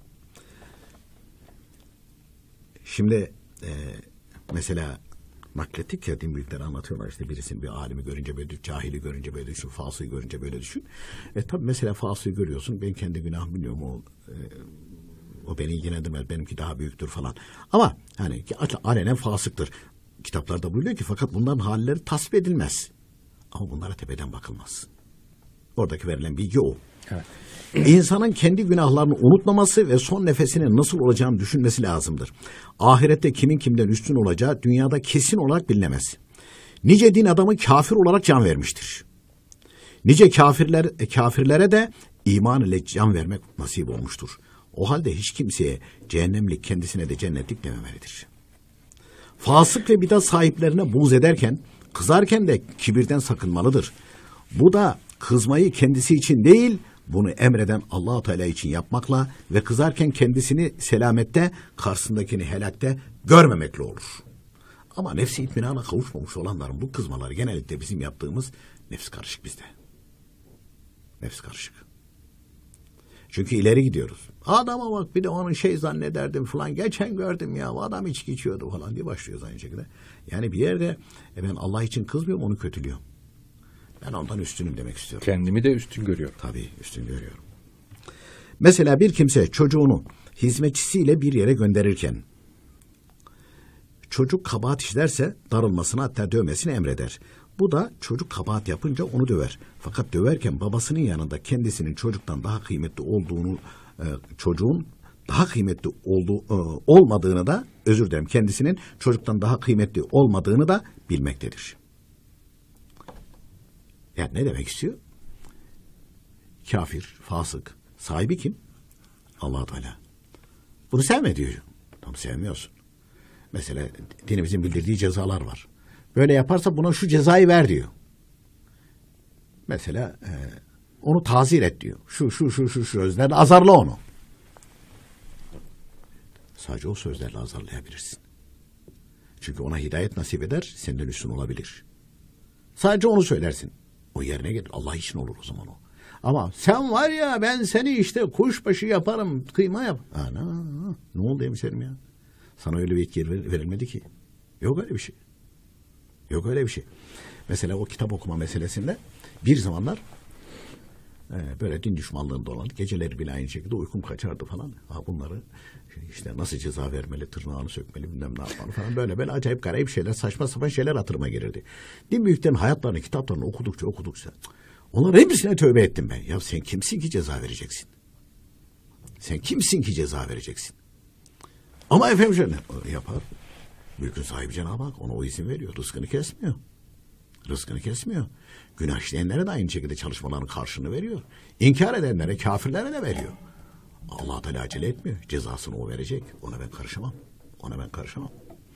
Şimdi mesela naklettik ya, din büyükleri anlatıyorlar, işte birisinin bir alimi görünce böyle düşün, cahili görünce böyle düşün, fasıyı görünce böyle düşün. Tabii mesela fasıyı görüyorsun, ben kendi günahımı biliyorum, o beni ilgilendirmez, benimki daha büyüktür falan. Ama hani alenen fasıktır. Kitaplarda buyuruyor ki fakat bunların halleri tasvip edilmez. Ama bunlara tepeden bakılmaz. Oradaki verilen bilgi o.
Evet.
İnsanın kendi günahlarını unutmaması ve son nefesinin nasıl olacağını düşünmesi lazımdır. Ahirette kimin kimden üstün olacağı dünyada kesin olarak bilinemez. Nice din adamı kafir olarak can vermiştir. Nice kafirlere de iman ile can vermek nasip olmuştur. O halde hiç kimseye cehennemlik, kendisine de cennetlik dememelidir. Fasık ve bidat sahiplerine buğz ederken, kızarken de kibirden sakınmalıdır. Bu da kızmayı kendisi için değil, bunu emreden Allah-u Teala için yapmakla ve kızarken kendisini selamette, karşısındakini helakte görmemekle olur. Ama nefsi itminana kavuşmamış olanların bu kızmaları genellikle bizim yaptığımız nefs karışık bizde. Nefs karışık. Çünkü ileri gidiyoruz. Adama bak, bir de onun zannederdim falan. Geçen gördüm ya, adam içki içiyordu falan diye başlıyoruz aynı şekilde. Yani bir yerde ben Allah için kızmıyorum, onu kötülüyorum. Ben ondan üstünüm demek istiyorum.
Kendimi de üstün görüyorum.
Tabii üstün görüyorum. Mesela bir kimse çocuğunu hizmetçisiyle bir yere gönderirken çocuk kabahat işlerse darılmasını, hatta dövmesini emreder. Bu da çocuk kabahat yapınca onu döver. Fakat döverken babasının yanında kendisinin çocuktan daha kıymetli olduğunu, çocuğun daha kıymetli olmadığını da, kendisinin çocuktan daha kıymetli olmadığını da bilmektedir. Yani ne demek istiyor? Kafir, fasık, sahibi kim? Allah-u Teala. Bunu sevme diyor. Tam sevmiyorsun. Mesela dinimizin bildirdiği cezalar var. Böyle yaparsa buna şu cezayı ver diyor. Mesela onu tazir et diyor. Şu sözlerle azarla onu. Sadece o sözlerle azarlayabilirsin. Çünkü ona hidayet nasip eder, senden üstün olabilir. Sadece onu söylersin. O yerine gelir. Allah için olur o zaman o. Ama sen var ya, ben seni işte kuşbaşı yaparım, kıyma yap. Ana, ne oldu hemşerim ya? Sana öyle bir yetki verilmedi ki. Yok öyle bir şey. Yok öyle bir şey. Mesela o kitap okuma meselesinde bir zamanlar böyle din düşmanlığında olan, geceleri bile aynı şekilde uykum kaçardı falan. Bunları işte nasıl ceza vermeli, tırnağını sökmeli, bilmem ne yapmalı falan, böyle acayip garip şeyler, saçma sapan şeyler hatırıma gelirdi. Din büyüklerin hayatlarını, kitaplarını okudukça onların hepsine tövbe ettim ben. Ya sen kimsin ki ceza vereceksin? Sen kimsin ki ceza vereceksin? Ama efendim şöyle yapar. Mülkün sahibi Cenab-ı Hak ona o izin veriyor. Rızkını kesmiyor. Rızkını kesmiyor. Günah işleyenlere de aynı şekilde çalışmaların karşılığını veriyor. İnkar edenlere, kafirlere de veriyor. Allah Teala acele etmiyor. Cezasını o verecek. Ona ben karışamam. Ona ben karışamam.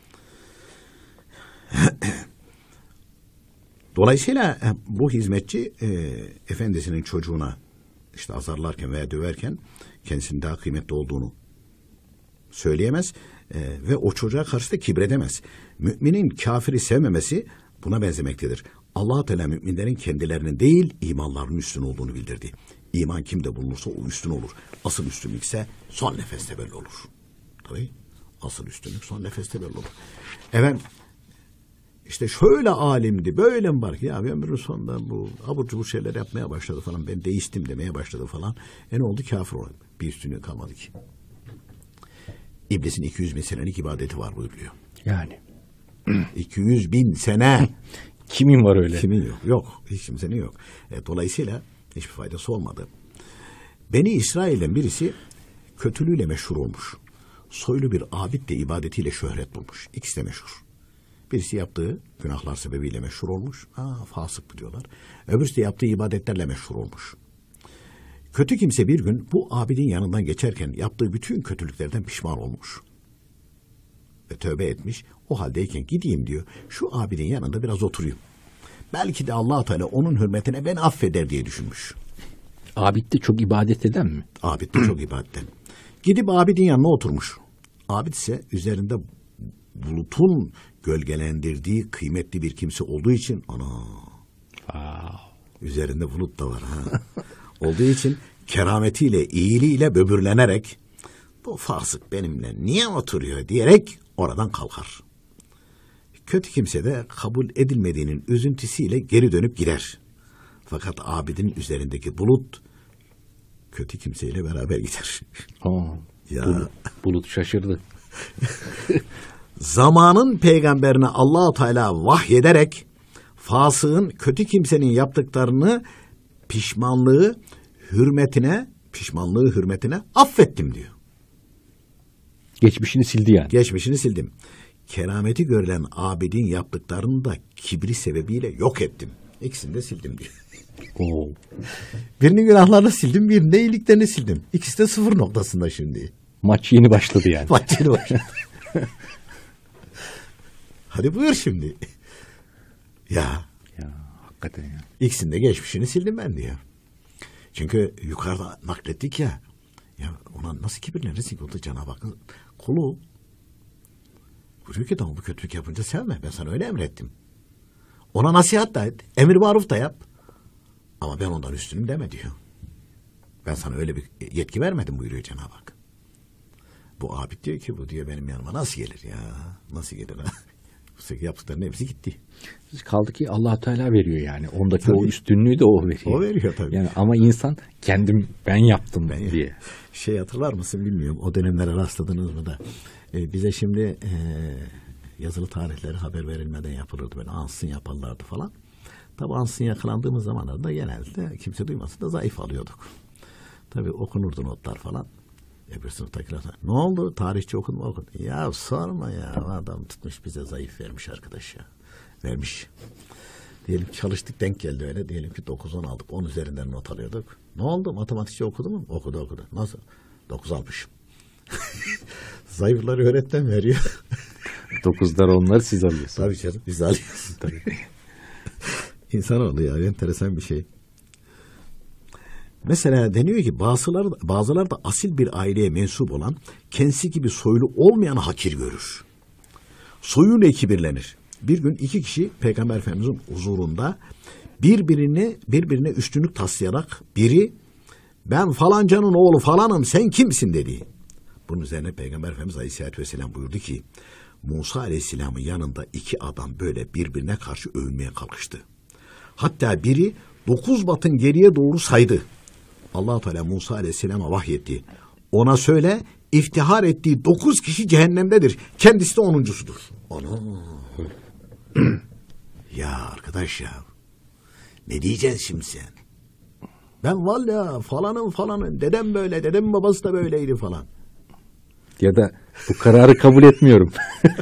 Dolayısıyla bu hizmetçi efendisinin çocuğuna işte azarlarken veya döverken kendisinin daha kıymetli olduğunu söyleyemez ve o çocuğa karşı da kibredemez. Müminin kafiri sevmemesi buna benzemektedir. Allah Teala müminlerin kendilerinin değil imanlarının üstün olduğunu bildirdi. İman kimde bulunursa o üstün olur. Asıl üstünlük ise son nefeste belli olur. Tabii. Asıl üstünlük son nefeste belli olur. Efendim işte şöyle alimdi, böyle mi var ki ya ömrünün sonunda bu abur cubur şeyler yapmaya başladı falan. Ben deistim demeye başladı falan. Ne oldu? Kafir oldu. Bir üstünlüğü kalmadı ki. İblisin 200 bin senelik ibadeti var buyuruyor.
Yani.
200 bin sene.
Kimin var öyle?
Kimin yok? Yok. Hiç kimsenin yok. Dolayısıyla hiçbir faydası olmadı. Beni İsrail'den birisi kötülüğüyle meşhur olmuş. Soylu bir abid de ibadetiyle şöhret bulmuş. İkisi de meşhur. Birisi yaptığı günahlar sebebiyle meşhur olmuş. Fasık diyorlar. Öbürüsü de yaptığı ibadetlerle meşhur olmuş. Kötü kimse bir gün bu abidin yanından geçerken yaptığı bütün kötülüklerden pişman olmuş. Ve tövbe etmiş. O haldeyken gideyim diyor. Şu abidin yanında biraz oturayım. Belki de Allah Teala onun hürmetine beni affeder diye düşünmüş.
Abid de çok ibadet eden mi?
Abid de çok ibadetten. Gidip abidin yanına oturmuş. Abid ise üzerinde bulutun gölgelendirdiği kıymetli bir kimse olduğu için üzerinde bulut da var olduğu için kerametiyle, iyiliğiyle böbürlenerek bu fasık benimle niye oturuyor diyerek oradan kalkar. Kötü kimse de kabul edilmediğinin üzüntüsüyle geri dönüp gider. Fakat abidin üzerindeki bulut kötü kimseyle beraber gider.
Ya. Bulut şaşırdı.
Zamanın peygamberine Allah-u Teala vahyederek fasığın, kötü kimsenin yaptıklarını pişmanlığı hürmetine affettim diyor.
Geçmişini sildi yani.
Geçmişini sildim. Kerameti görülen abidin yaptıklarını da kibri sebebiyle yok ettim. İkisini de sildim diyor. Birinin günahlarını sildim, birinin de iyiliklerini sildim. İkisi de sıfır noktasında şimdi.
Maç yeni başladı yani.
Maç yeni başladı. Hadi buyur şimdi. Ya
hakikaten ya.
İkisinde geçmişini sildim ben diyor. Çünkü yukarıda naklettik ya ona nasıl kibirlenirsin ki o da Cenab-ı Hakk'ın kulu. Buyuruyor ki tamam bu kötülük yapınca sevme. Ben sana öyle emrettim. Ona nasihat da et. Emir maruf da yap. Ama ben ondan üstünüm deme diyor. Ben sana öyle bir yetki vermedim buyuruyor Cenab-ı Hak. Bu abid diyor ki bu diyor benim yanıma nasıl gelir ya? Nasıl gelir ha? Yaptıklarının hepsi gitti.
Kaldı ki Allah Teala veriyor yani. Ondaki
tabii.
O üstünlüğü de o veriyor.
O veriyor tabii.
Yani ama insan ben yaptım diye.
Hatırlar mısın bilmiyorum. O dönemlere rastladınız mı da. Bize şimdi yazılı tarihleri haber verilmeden yapılırdı. Böyle ansın yaparlardı falan. Tabi ansın yakalandığımız zamanlarda genelde kimse duymasın da zayıf alıyorduk. Tabi okunurdu notlar falan. Bir sınıftakiler ne oldu? Tarihçi okudun mu? Okudun. Ya sorma ya. Adam tutmuş bize zayıf vermiş arkadaş ya. Vermiş. Diyelim çalıştık denk geldi öyle. Diyelim ki 9-10 aldık. 10 üzerinden not alıyorduk. Ne oldu? Matematikçi okudu mu? Okudu. Nasıl? 9 almışım. Zayıfları öğretmen veriyor.
9'lar onları siz alıyorsunuz.
Tabii canım biz alıyoruz. Tabii. İnsanoğlu ya enteresan bir şey. Mesela deniyor ki bazıları da asil bir aileye mensup olan kendisi gibi soylu olmayan hakir görür. Soyuyla kibirlenir. Bir gün iki kişi Peygamber Efendimiz'in huzurunda birbirine üstünlük taslayarak biri ben falancanın oğlu falanım sen kimsin dedi. Bunun üzerine Peygamber Efendimiz Aleyhisselatü Vesselam buyurdu ki Musa Aleyhisselam'ın yanında iki adam böyle birbirine karşı övünmeye kalkıştı. Hatta biri 9 batın geriye doğru saydı. Allah Teala Musa Aleyhisselam'a vahyetti. Ona söyle iftihar ettiği 9 kişi cehennemdedir. Kendisi de 10'uncusudur. Ya arkadaş ya. Ne diyeceksin şimdi sen? Ben vallahi falanın dedem böyle, dedem babası da böyleydi falan.
Ya da bu kararı kabul etmiyorum.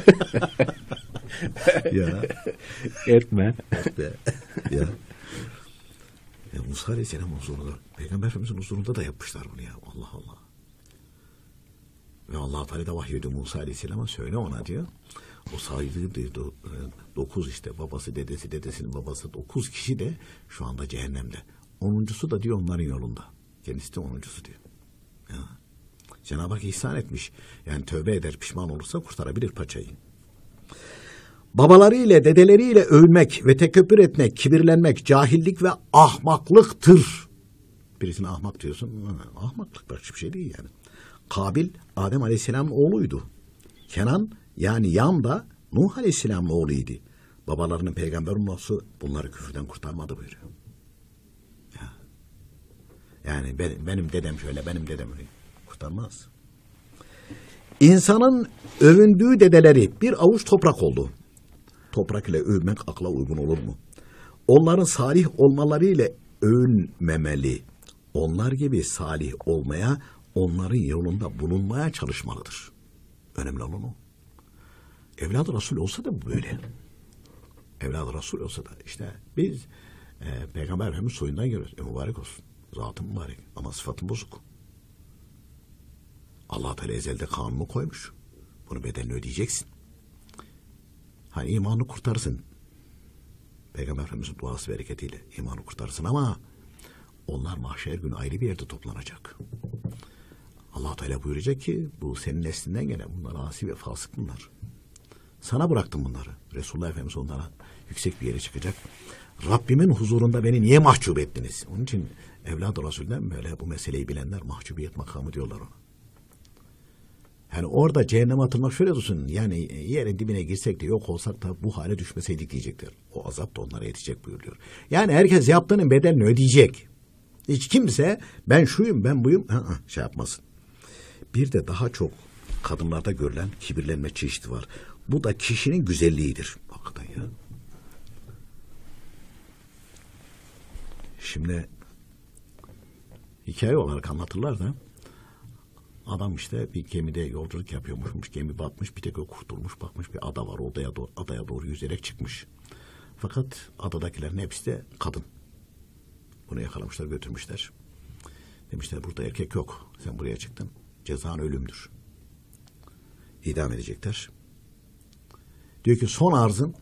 Ya.
Etme.
Ya. Ya Musa Aleyhisselam huzurunda, Peygamber Efendimiz'in huzurunda da yapmışlar bunu ya. Allah Allah. Ve Allah Teala da vahyediyor Musa Aleyhisselam'a, söyle ona diyor. O saydığı 9 işte babası, dedesi, dedesinin babası 9 kişi de şu anda cehennemde. 10'uncusu da diyor onların yolunda. Kendisi de 10'uncusu diyor. Ya. Cenab-ı Hak ihsan etmiş. Yani tövbe eder, pişman olursa kurtarabilir paçayı. Babalarıyla, dedeleriyle övünmek ve tekebbür etmek, kibirlenmek, cahillik ve ahmaklıktır. Birisine ahmak diyorsun. Ahmaklık başka bir şey değil yani. Kabil, Adem Aleyhisselam'ın oğluydu. Kenan, yani Yan da Nuh Aleyhisselam'ın oğluydu. Babalarının peygamber olması bunları küfürden kurtarmadı buyuruyor. Ya. Yani benim dedem şöyle, benim dedem öyle. Kurtarmaz. İnsanın övündüğü dedeleri bir avuç toprak oldu. Toprak ile övmek akla uygun olur mu? Onların salih olmalarıyla övünmemeli. Onlar gibi salih olmaya, onların yolunda bulunmaya çalışmalıdır. Önemli olan o. Evladı Resul olsa da bu böyle. Evladı Resul olsa da işte biz Peygamber Efendimiz soyundan görüyoruz. Mübarek olsun. Zatı mübarek ama sıfatı bozuk. Allah Teala ezelde kanunu koymuş. Bunu bedelini ödeyeceksin. Hani imanı kurtarsın. Peygamber Efendimiz'in duası bereketiyle imanı kurtarsın ama onlar mahşer günü ayrı bir yerde toplanacak. Allah Teala buyuracak ki bu senin neslinden gelen bunlar asi ve fasık bunlar. Sana bıraktım bunları. Resulullah Efendimiz onlara yüksek bir yere çıkacak. Rabbimin huzurunda beni niye mahcup ettiniz? Onun için evladı Resul'den böyle bu meseleyi bilenler mahcubiyet makamı diyorlar ona. Yani orada cehenneme atılmak şöyle dursun. Yani yerin dibine girsek de yok olsak da bu hale düşmeseydik diyecekler. O azap da onlara yetecek buyuruyor. Yani herkes yaptığının bedelini ödeyecek. Hiç kimse ben şuyum ben buyum şey yapmasın. Bir de daha çok kadınlarda görülen kibirlenme çeşidi var. Bu da kişinin güzelliğidir. Hakikaten ya. Şimdi hikaye olarak anlatırlar da adam işte bir gemide yolculuk yapıyormuş. Gemi batmış, bir tek o kurtulmuş. Bakmış bir ada var. Adaya doğru yüzerek çıkmış. Fakat adadakilerin hepsi de kadın. Bunu yakalamışlar, götürmüşler. Demişler burada erkek yok. Sen buraya çıktın. Cezan ölümdür. İdam edecekler. Diyor ki son arzın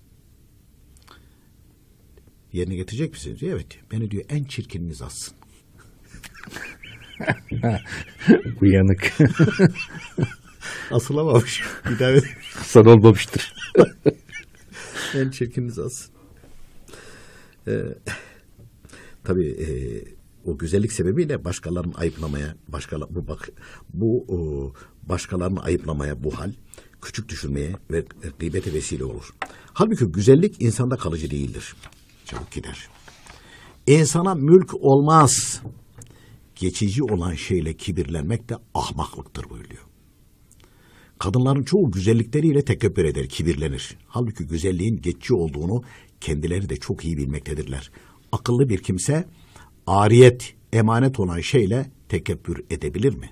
yerine getirecek misiniz? Diyor, evet. Beni diyor en çirkininiz assın.
Uyanık.
Asılamamış. İdam edecek.
San olmamıştır.
En çirkininiz assın. Tabii o güzellik sebebiyle başkalarını ayıplamaya, başkalarını ayıplamaya bu hal küçük düşürmeye ve gıybete vesile olur. Halbuki güzellik insanda kalıcı değildir. Çabuk gider. İnsana mülk olmaz. Geçici olan şeyle kibirlenmek de ahmaklıktır buyuruyor. Kadınların çoğu güzellikleriyle tekebbür eder, kibirlenir. Halbuki güzelliğin geçici olduğunu kendileri de çok iyi bilmektedirler. Akıllı bir kimse ariyet, emanet olan şeyle tekebbür edebilir mi?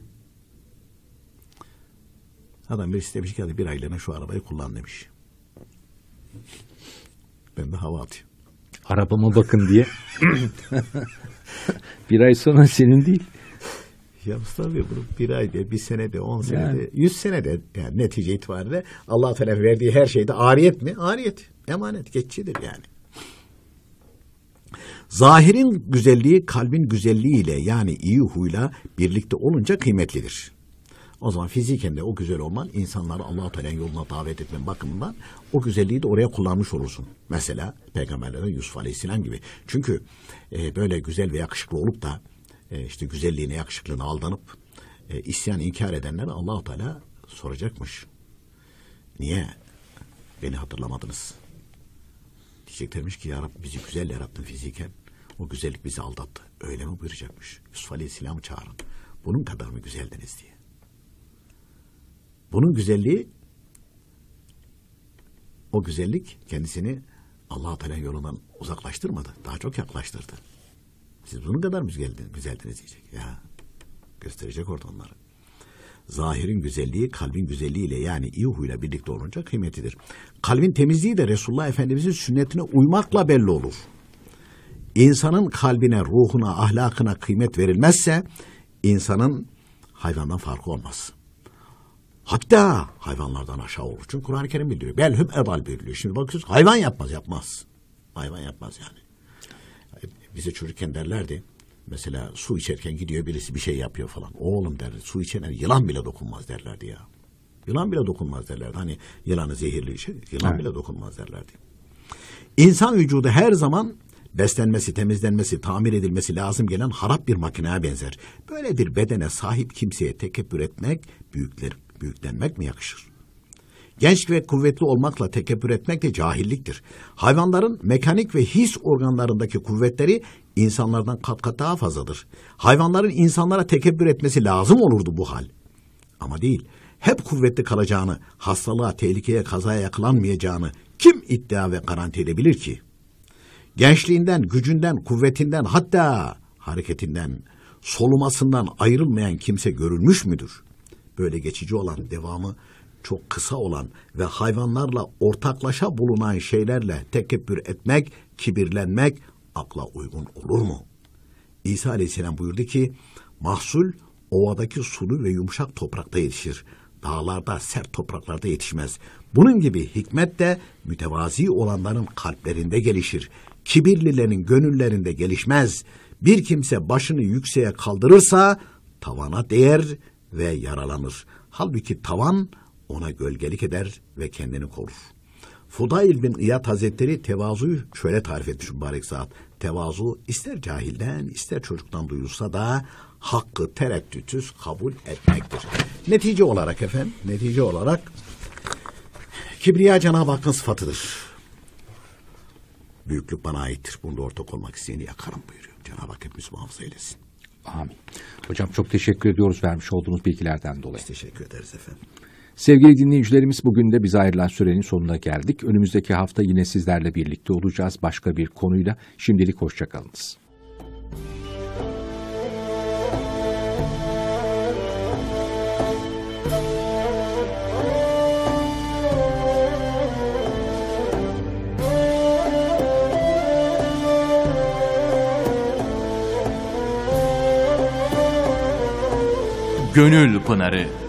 Adam birisi demiş ki hadi bir aylığına şu arabayı kullan demiş. Ben de hava atıyorum.
Arabama bakın diye. Bir ay sonra senin değil.
Ya Mustafa Bey bunu bir ayda, bir senede, 10 senede,
Yani.
100 senede yani netice itibariyle Allah-u Teala verdiği her şeyde ariyet mi? Ariyet. Emanet, geçicidir yani. Zahirin güzelliği kalbin güzelliğiyle yani iyi huyla birlikte olunca kıymetlidir. O zaman fiziken de o güzel olman insanları Allah-u Teala'nın yoluna davet etmen bakımından o güzelliği de oraya kullanmış olursun. Mesela peygamberlerden Yusuf Aleyhisselam gibi. Çünkü böyle güzel ve yakışıklı olup da işte güzelliğine yakışıklığına aldanıp isyan inkar edenlere Allah-u Teala soracakmış. Niye beni hatırlamadınız? Diyeceklermiş ki ya Rabbi bizi güzel yarattın fiziken. O güzellik bizi aldattı. Öyle mi buyuracakmış? Yusuf Aleyhisselam'ı çağırın. Bunun kadar mı güzeldiniz diye. Bunun güzelliği, o güzellik kendisini Allah-u Teala yolundan uzaklaştırmadı. Daha çok yaklaştırdı. Siz bunun kadar mı güzeldiniz diyecek. Ya gösterecek orada onları. Zahirin güzelliği kalbin güzelliğiyle yani iyi huyla birlikte olunca kıymetidir. Kalbin temizliği de Resulullah Efendimiz'in sünnetine uymakla belli olur. İnsanın kalbine, ruhuna, ahlakına kıymet verilmezse insanın hayvandan farkı olmaz. Hatta hayvanlardan aşağı olur. Çünkü Kur'an-ı Kerim bildiriyor. Belhum ebal bildiriyor. Şimdi bakıyoruz hayvan yapmaz. Hayvan yapmaz yani. Bize çocukken derlerdi. Mesela su içerken gidiyor birisi bir şey yapıyor falan. Oğlum derdi su içene yılan bile dokunmaz derlerdi ya. Yılan bile dokunmaz derlerdi. Hani yılanı zehirli şey, yılan bile dokunmaz derlerdi. İnsan vücudu her zaman beslenmesi, temizlenmesi, tamir edilmesi lazım gelen harap bir makineye benzer. Böyle bir bedene sahip kimseye tekebbür etmek, büyüklenmek mi yakışır? Genç ve kuvvetli olmakla tekebbür etmek de cahilliktir. Hayvanların mekanik ve his organlarındaki kuvvetleri insanlardan kat kat daha fazladır. Hayvanların insanlara tekebbür etmesi lazım olurdu bu hal. Ama değil. Hep kuvvetli kalacağını, hastalığa, tehlikeye, kazaya yakalanmayacağını kim iddia ve garanti edebilir ki? Gençliğinden, gücünden, kuvvetinden, hatta hareketinden, solumasından ayrılmayan kimse görülmüş müdür? Böyle geçici olan, devamı çok kısa olan ve hayvanlarla ortaklaşa bulunan şeylerle tekebbür etmek, kibirlenmek akla uygun olur mu? İsa Aleyhisselam buyurdu ki, mahsul ovadaki sulu ve yumuşak toprakta yetişir. Dağlarda, sert topraklarda yetişmez. Bunun gibi hikmet de mütevazi olanların kalplerinde gelişir. Kibirlilerin gönüllerinde gelişmez. Bir kimse başını yükseğe kaldırırsa tavana değer ve yaralanır. Halbuki tavan ona gölgelik eder ve kendini korur. Fudayl bin İyad Hazretleri tevazuyu şöyle tarif etmiş mübarek zat. Tevazu ister cahilden ister çocuktan duyulsa da hakkı tereddütsüz kabul etmektir. Netice olarak efendim, kibriya Cenab-ı Hakk'ın sıfatıdır. Büyüklük bana aittir. Bunda ortak olmak isteyeni yakarım buyuruyor. Cenab-ı Hak hepimizi muhafaza eylesin.
Amin. Hocam çok teşekkür ediyoruz vermiş olduğunuz bilgilerden dolayı.
Biz teşekkür ederiz efendim.
Sevgili dinleyicilerimiz, bugün de bize ayrılan sürenin sonuna geldik. Önümüzdeki hafta yine sizlerle birlikte olacağız başka bir konuyla. Şimdilik hoşça kalınız.
Gönül Pınarı.